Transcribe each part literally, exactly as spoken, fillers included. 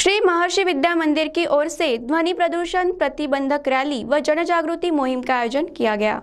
श्री महर्षि विद्या मंदिर की ओर से ध्वनि प्रदूषण प्रतिबंधक रैली व जन जागृति मुहिम का आयोजन किया गया।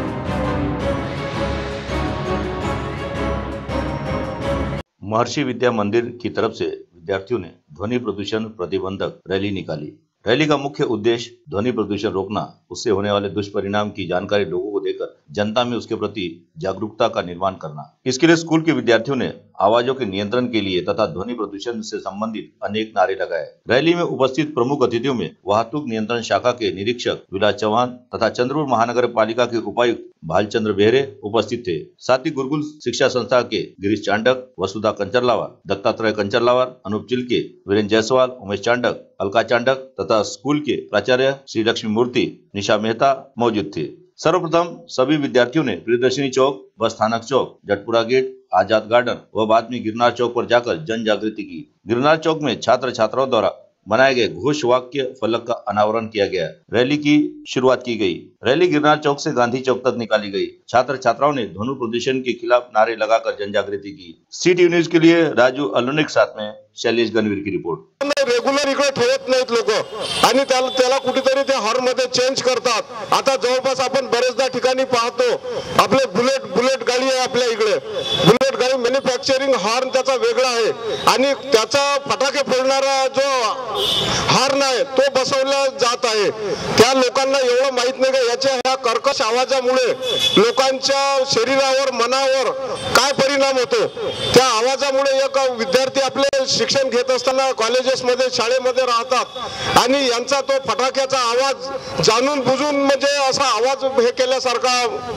महर्षि विद्या मंदिर की तरफ से विद्यार्थियों ने ध्वनि प्रदूषण प्रतिबंधक रैली निकाली। रैली का मुख्य उद्देश्य ध्वनि प्रदूषण रोकना, उससे होने वाले दुष्परिणाम की जानकारी लोगों को देकर जनता में उसके प्रति जागरूकता का निर्माण करना। इसके लिए स्कूल के विद्यार्थियों ने आवाजों के नियंत्रण के लिए तथा ध्वनि प्रदूषण से संबंधित अनेक नारे लगाए। रैली में उपस्थित प्रमुख अतिथियों में वाहतुक नियंत्रण शाखा के निरीक्षक विलास चौहान तथा चंद्रपुर महानगर पालिका के उपायुक्त भालचंद्र बेहरे उपस्थित थे। साथ ही गुरुकुल शिक्षा संस्था के गिरीश चांडक, वसुधा कंचरलावार, दत्तात्रय कंचरलावार, अनूप चिल्के, वीरेंद्र जायसवाल, उमेश चांडक, अलका चांडक तथा स्कूल के प्राचार्य श्री लक्ष्मी मूर्ति, निशा मेहता मौजूद थे। सर्वप्रथम सभी विद्यार्थियों ने प्रियदर्शनी चौक, बस स्थानक चौक, जटपुरा गेट, आजाद गार्डन व बाद में गिरनार चौक पर जाकर जन जागृति की। गिरनार चौक में छात्र छात्राओं द्वारा बनाए गए घोष वाक्य फलक का अनावरण किया गया। रैली की शुरुआत की गई। रैली गिरनार चौक से गांधी चौक तक निकाली गई। छात्र छात्राओं ने ध्वनि प्रदूषण के खिलाफ नारे लगाकर जन जागृति की। सिटी न्यूज के लिए राजू अल्लोनिक साथ में शैलेश गणवीर की रिपोर्ट। रेग्युलर इकडे ठेवत नाहीत लोक आणि त्याला त्याला कुठेतरी ते हॉर्न मध्ये चेंज करतात। आता जवळपास आपण बरेचदा ठिकाणी पाहतो आपले बुलेट बुलेट गाडी आहे आपल्या इकडे। बुलेट गाडी मॅन्युफॅक्चरिंग हॉर्न त्याचा वेगळा आहे आणि त्याचा फटाके फोडणारा जो हॉर्न आहे तो बसवला जात आहे। त्या लोकांना एवढं माहित नाही की याच्या ह्या कर्कश आवाजामुळे लोकांच्या शरीरावर, मनावर काय परिणाम होतो। त्या आवाजामुळे एक विद्यार्थी आपले शिक्षण घेत असताना कॉलेजेस मध्ये, शाळेमध्ये राहतात आणि यांचा तो फटाक्याचा आवाज जाणून बुजून म्हणजे असा आवाज हे केल्यासारखा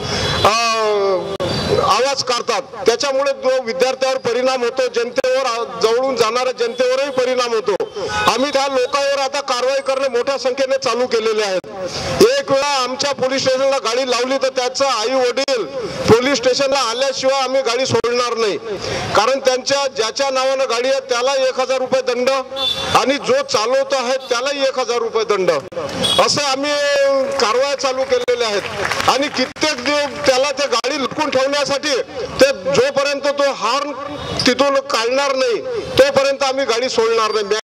आवाज करतात। त्याच्यामुळे जो विद्यार्थ्यावर परिणाम होतो, जनतेवर, जवळून जाणाऱ्या जनतेवरही परिणाम होतो। आम्ही त्या लोकांवर आता कारवाई करणे मोठ्या संख्येने चालू केलेले आहेत। एक वेळा आमच्या पोलीस स्टेशनला गाडी लावली तर त्याचा आई वडील पोलीस स्टेशनला आल्याशिवाय आम्ही गाडी सोडणार नाही, कारण त्यांच्या ज्याच्या नावाने गाडी आहे त्याला एक हजार रुपये दंड आणि जो चालवतो आहे त्यालाही एक हजार रुपये दंड, असे आम्ही कारवाई चालू केलेल्या आहेत। आणि कित्येक दिवस त्याला ते गाडी लटकून ठेवण्यासाठी ते जोपर्यंत तो हॉर्न तिथून काढणार नाही तोपर्यंत आम्ही गाडी सोडणार नाही।